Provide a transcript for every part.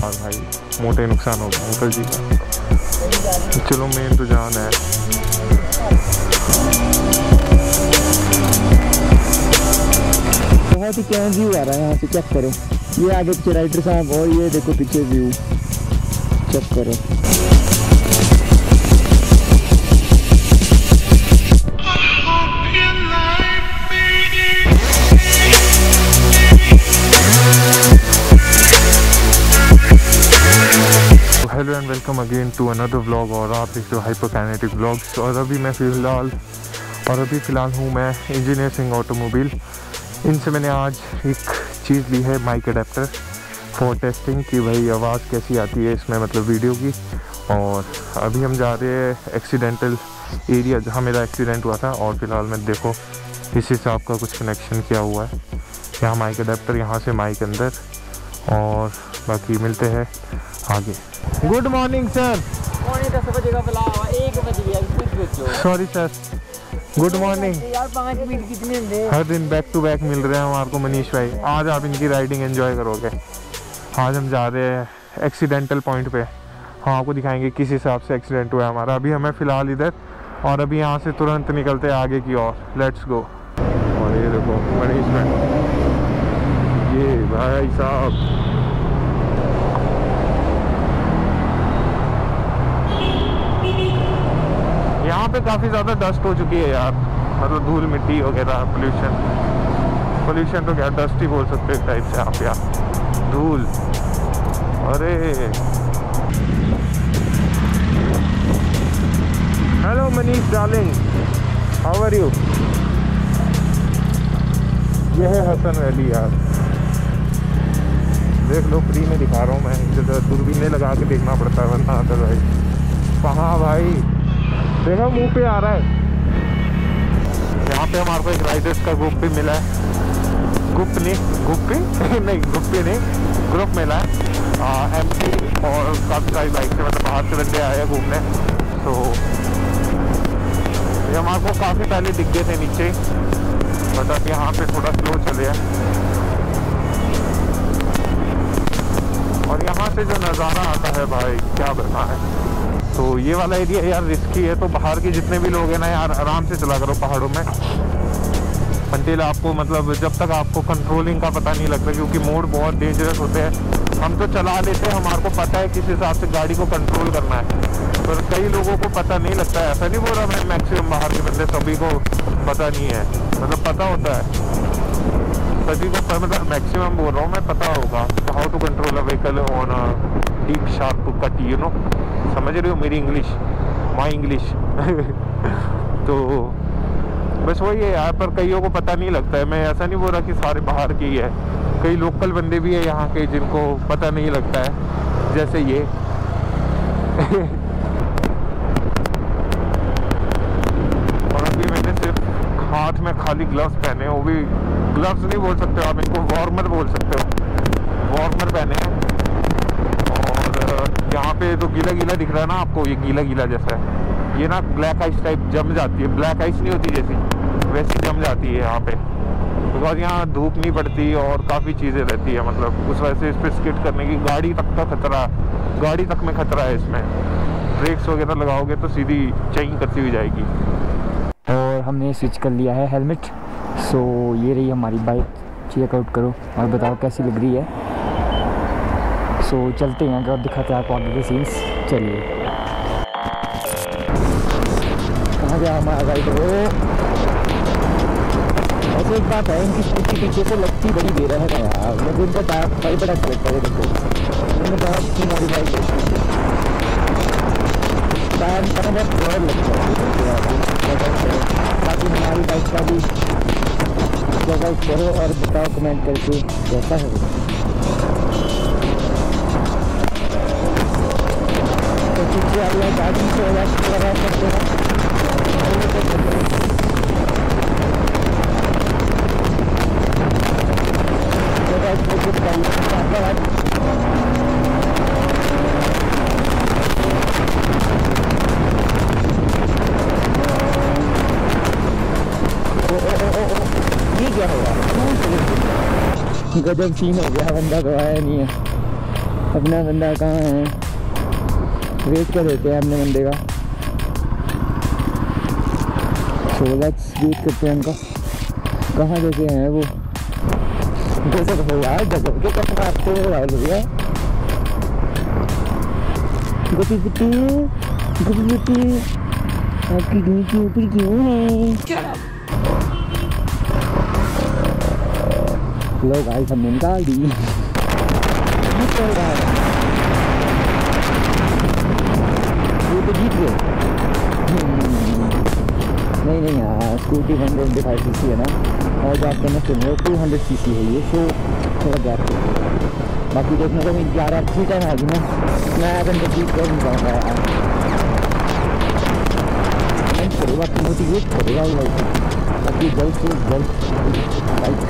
और भाई मोटे नुकसान हो गया अंकल जी का। चलो मेन तो जान है। बहुत ही कैन व्यू आ रहा है यहाँ से, चेक करो। ये आगे पीछे राइडर साहब और ये देखो पीछे व्यू, चेक करो। Hello and welcome again to another vlog. और आप देख रहे हो हाइपरकाइनेटिक व्लॉग्स। और अभी फ़िलहाल हूँ मैं इंजीनियर सिंह ऑटोमोबाइल। इनसे मैंने आज एक चीज़ ली है, माइक अडेप्टर फॉर टेस्टिंग कि भाई आवाज़ कैसी आती है इसमें, मतलब वीडियो की। और अभी हम जा रहे हैं एक्सीडेंटल एरिया जहाँ मेरा एक्सीडेंट हुआ था। और फिलहाल मैं देखो इस हिसाब का कुछ कनेक्शन किया हुआ है, यहाँ माइक अडेप्टर, यहाँ से माइक अंदर। और बाकी मिलते हैं आगे। Good morning sir. 10 बजे का बुला, 1 बज गया। Sorry sir, good morning. यार 5 मिनट कितने दे? हर दिन बैक टू बैक मिल रहे हैं हमारे को मनीष भाई। आज आप इनकी राइडिंग एंजॉय करोगे। आज हम जा रहे हैं एक्सीडेंटल पॉइंट पे। हाँ, आपको दिखाएंगे किस हिसाब से एक्सीडेंट हुआ है हमारा। अभी हमें फ़िलहाल इधर, और अभी यहाँ से तुरंत निकलते हैं आगे की ओर। Let's go. और ये देखो मनीष भाई, ये भाई साहब यहाँ पे काफ़ी ज़्यादा डस्ट हो चुकी है यार, मतलब धूल मिट्टी वगैरह, पोल्यूशन तो क्या, डस्ट ही बोल सकते हैं टाइप से आप यार, धूल। अरे hello Manish darling, how are you. ये है हसन वैली यार, देख लो, फ्री में दिखा रहा हूँ मैं। इधर दूरबीनें लगा के देखना पड़ता है वरना अदरवाइज। कहाँ भाई, देखो मुंह पे आ रहा है। यहाँ पे हमारे को एक राइडर्स का ग्रुप भी मिला है। ग्रुप मिला है एमपी, और काफ़ी सारी बाइक से, मतलब बाहर से बंदे आए हैं घूमने। तो ये हमारे को काफ़ी पहले दिख गए थे नीचे, मतलब यहाँ पे थोड़ा स्लो चले हैं। और यहाँ से जो नज़ारा आता है भाई, क्या बताना है। तो ये वाला एरिया यार रिस्की है, तो बाहर के जितने भी लोग हैं ना यार, आराम से चला करो पहाड़ों में। अंटिल आपको, मतलब जब तक आपको कंट्रोलिंग का पता नहीं लगता, क्योंकि मोड़ बहुत डेंजरस होते हैं। हम तो चला लेते हैं, हमारे को पता है किस हिसाब से गाड़ी को कंट्रोल करना है, पर कई लोगों को पता नहीं लगता है। ऐसा नहीं बोल रहा मैं मैक्सिमम बाहर के बंदे सभी को पता नहीं है, मतलब पता होता है सभी को, मतलब मैक्सिमम बोल रहा हूँ मैं, पता होगा how to control a vehicle on a deep sharp cut, you know, समझ रहे हो मेरी इंग्लिश, माई इंग्लिश। तो बस वही है यार, पर कईयों को पता नहीं लगता है। मैं ऐसा नहीं बोल रहा कि सारे बाहर के ही है, कई लोकल बंदे भी है यहाँ के जिनको पता नहीं लगता है, जैसे ये। और अभी मैंने सिर्फ हाथ में खाली ग्लव्स पहने, वो भी ग्लव्स नहीं बोल सकते आप इनको, वार्मर बोल सकते हो, वार्मर पहने हैं। यहाँ पे तो गीला गीला दिख रहा है ना आपको, ये गीला गीला जैसा है, ये ना ब्लैक आइस टाइप जम जाती है। ब्लैक आइस नहीं होती जैसी, वैसी जम जाती है यहाँ पे, बिकॉज यहाँ धूप नहीं पड़ती और काफ़ी चीज़ें रहती है, मतलब उस वजह से इस पर स्किड करने की, गाड़ी तक का खतरा, गाड़ी तक में खतरा है इसमें। ब्रेक्स वगैरह लगाओगे तो सीधी चेंज करती हुई जाएगी। और हमने स्विच कर लिया है हेलमेट। सो ये रही हमारी बाइक, चेकआउट करो और बताओ कैसी लग रही है। तो चलते हैं और दिखाते हैं आपको आगे के सीन्स। चलिए, कहाँ गया हमारा राइडर। ऐसे एक बात है, इनकी स्कूटी पीछे से लगती बड़ी दे रहा है यार, मुझे इनका टायर बड़ा लगता है। देखो मैंने बहुत अच्छी मॉडिफाई की, टायर का बहुत बहुत लगता है। बाकी हमारी बाइक का भी चेकआउट करो और बताओ कमेंट करके कैसा है। गाड़ी से लगा सकते हैं। ये क्या होगा, गजब सीन हो गया, बंदा गवाया नहीं है। अपना बंदा कहाँ है? वेट कर देते हैं अपने बंदे का। सो लेट्स वेट करते हैं उनका। कहाँ जैसे हैं वो? जैसे तो यार जगह के कब मारते हो यार भैया। गोपी बेटी, गोपी बेटी, आपकी दूर की ऊपर क्यों है? लो गाइस हमने निकाल दी। वो तो जीत गए। नहीं यार, स्कूटी 125 सीसी है ना, और बात करना सुन लो 200 सीसी है ये, तो थोड़ा गैप है। बाकी देखने को मैं 11 अच्छी टाइम आ गई ना, मैं अगर जीत कर नहीं पाऊँगा यार। करेगा तो मोटिवेट करेगा ही लाइक, बाकी जल्द से जल्द लाइक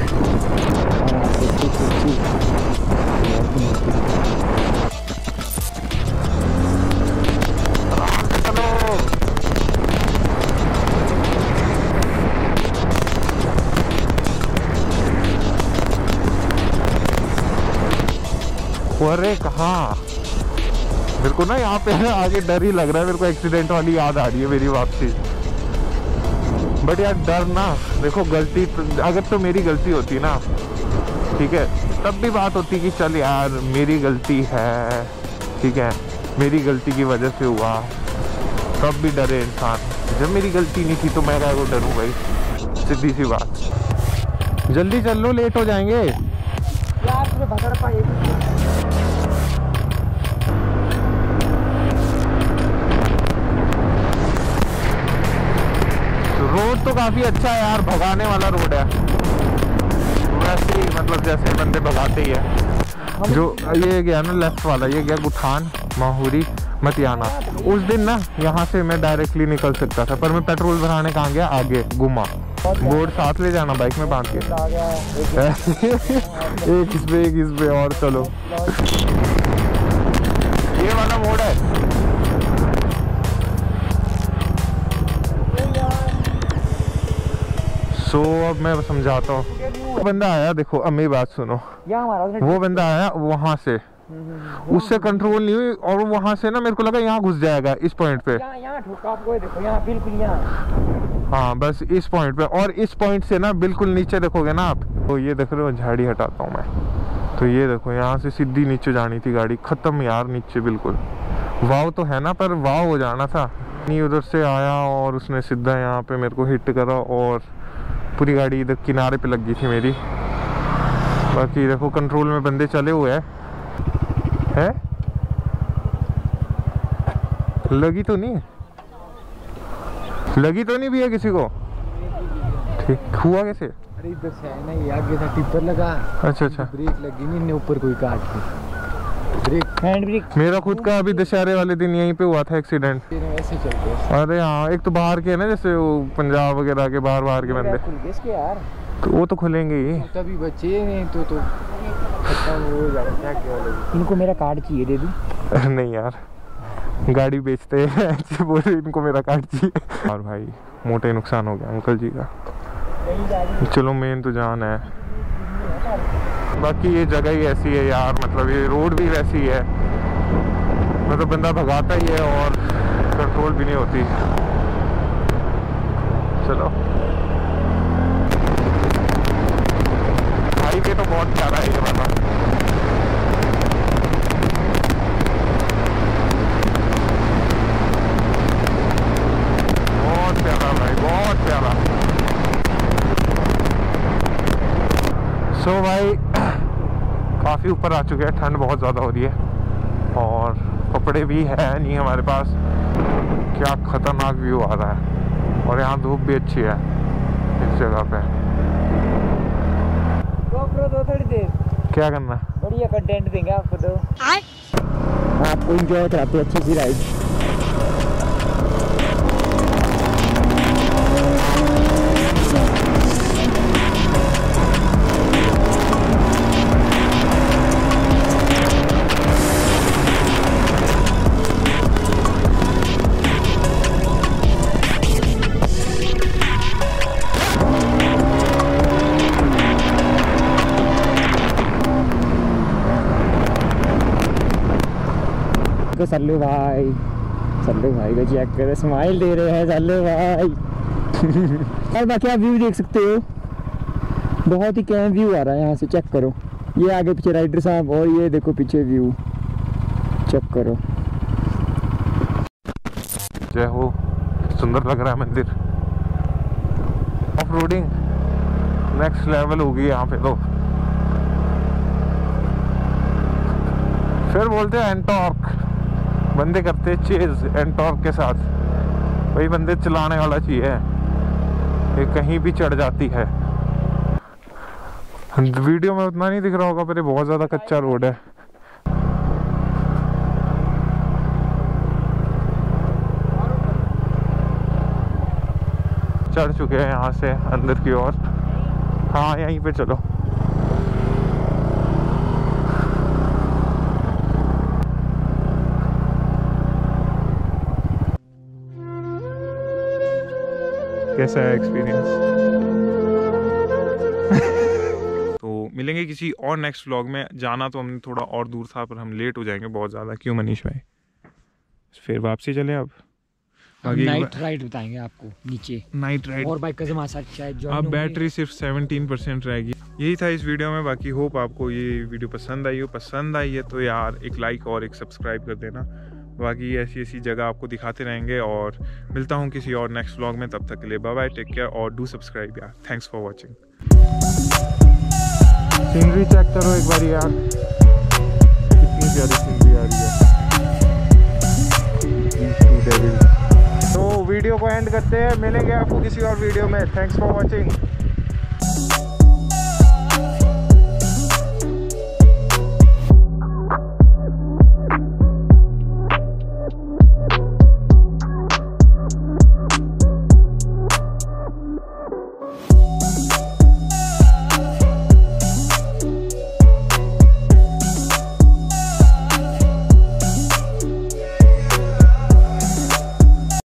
अरे कहाँ मेरे को ना यहाँ पे आगे डर ही लग रहा है। मेरे को एक्सीडेंट वाली याद आ रही है मेरी वापसी। बट यार डर ना, देखो गलती अगर तो मेरी गलती होती ना, ठीक है, तब भी बात होती कि चल यार मेरी गलती है, ठीक है, मेरी गलती की वजह से हुआ, तब भी डरे इंसान। जब मेरी गलती नहीं थी तो मैं क्या डरूँ भाई, सीधी सी बात। जल्दी चल लो, लेट हो जाएंगे यार। रोड तो काफी अच्छा है यार, भगाने वाला रोड है वैसे ही, मतलब जैसे बंदे भगाते ही है। जो ये गया ना लेफ्ट वाला, ये गया गुठान, माहौरी, मतियाना। उस दिन ना यहाँ से मैं डायरेक्टली निकल सकता था, पर मैं पेट्रोल भराने कहाँ गया, आगे गुमा। बोर्ड साथ ले जाना बाइक में बांध के। एक इस पे और चलो। ये वाला मोड़ है। सो अब मैं समझाता हूँ। बंदा आया, देखो अब मेरी बात सुनो, वो बंदा आया वहां से, उससे कंट्रोल नहीं हुई, और वहां से ना मेरे को लगा यहाँ घुस जाएगा इस पॉइंट पे। देखो यहाँ बिल्कुल यहाँ, हाँ बस इस पॉइंट पे, और इस पॉइंट से ना बिल्कुल नीचे देखोगे ना आप, तो ये देख रहे हो झाड़ी हटाता हूँ मैं, तो ये देखो यहाँ से सीधी नीचे जानी थी गाड़ी, खत्म यार नीचे बिल्कुल। वाव तो है ना, पर वाव हो जाना था नहीं। उधर से आया और उसने सीधा यहाँ पे मेरे को हिट करा, और पूरी गाड़ी इधर किनारे पे लग गई थी मेरी। बाकी देखो कंट्रोल में बंदे चले हुए हैं। लगी तो नहीं भी है किसी को? ठीक हुआ कैसे? अरे इधर से है ना, ये आगे था टिप्पर लगा। अच्छा ब्रेक लगी नहीं, ऊपर कोई काट के ब्रेक, हैंड ब्रेक। मेरा खुद का अभी दशहरे वाले दिन यहीं पे हुआ था एक्सीडेंट। ऐसे चलते हैं। अरे हाँ, एक तो बाहर के है ना, जैसे वो पंजाब वगैरह के बाहर के बंदे, यार तो वो तो खुलेंगे ही। तभी बचे नहीं तो खत्म हो जाएगा। क्या क्या इनको मेरा कार्ड चाहिए, दे दूं? नहीं यार, गाड़ी बेचते हैं बोले इनको मेरा कार्ड चाहिए। और भाई मोटे नुकसान हो गया अंकल जी का। चलो मेन तो जान है, बाकी ये जगह ही ऐसी है यार, मतलब ये रोड भी वैसी है, मतलब बंदा भगाता ही है और कंट्रोल भी नहीं होती। चलो हाईवे तो बहुत प्यारा है ये वाला। बहुत प्यारा भाई, बहुत प्यारा। सो भाई काफ़ी ऊपर आ चुके हैं, ठंड बहुत ज़्यादा हो रही है, और कपड़े भी है नहीं हमारे पास। क्या खतरनाक व्यू आ रहा है, और यहाँ धूप भी अच्छी है इस जगह पे। दो थोड़ी देर क्या करना, बढ़िया कंटेंट देंगे आपको, दो आपको एंजॉय कराते अच्छी सी राइड। देखो सल्लू भाई को चेक करो, स्माइल दे रहे हैं सल्लू भाई। और बाकी आप व्यू देख सकते हो, बहुत ही कैम व्यू आ रहा है यहाँ से, चेक करो। ये आगे पीछे राइडर साहब और ये देखो पीछे व्यू चेक करो। जय हो, सुंदर लग रहा है मंदिर। ऑफ रोडिंग नेक्स्ट लेवल होगी यहाँ पे तो। फिर बोलते हैं एंटॉर्क, बंदे करते चेज एंटॉर्क के साथ, वही बंदे चलाने वाला चीज है, ये कहीं भी चढ़ जाती है। वीडियो में उतना नहीं दिख रहा होगा पर ये बहुत ज्यादा कच्चा रोड है। चढ़ चुके हैं यहाँ से अंदर की ओर। हाँ यहीं पे चलो। कैसा है एक्सपीरियंस? तो मिलेंगे किसी और नेक्स्ट व्लॉग में। जाना तो हमने थोड़ा और दूर था पर हम लेट हो जाएंगे बहुत ज़्यादा। क्यों मनीष भाई? फिर वापसी चले अब। नाइट राइड बताएंगे आपको नीचे, नाइट राइड और बाइक का हमारे साथ शायद अब बैटरी सिर्फ 17% रहेगी। यही था इस वीडियो में। बाकी होप आपको ये वीडियो पसंद आई हो। पसंद आई है तो यार एक लाइक और एक सब्सक्राइब कर देना। बाकी ऐसी ऐसी जगह आपको दिखाते रहेंगे और मिलता हूँ किसी और नेक्स्ट व्लॉग में। तब तक के लिए बाय बाय, टेक केयर और डू सब्सक्राइब यार। Thanks for watching. Scenery check करो एक बार यार, कितनी प्यारी सीनरी आ रही है। तो वीडियो को एंड करते हैं, मिलेंगे आपको किसी और वीडियो में। Thanks for watching.